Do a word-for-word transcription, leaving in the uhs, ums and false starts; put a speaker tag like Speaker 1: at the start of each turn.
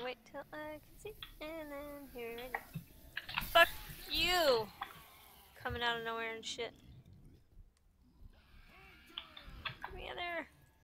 Speaker 1: wait till I can see, and then here it is. Fuck you! Coming out of nowhere and shit. Come here there.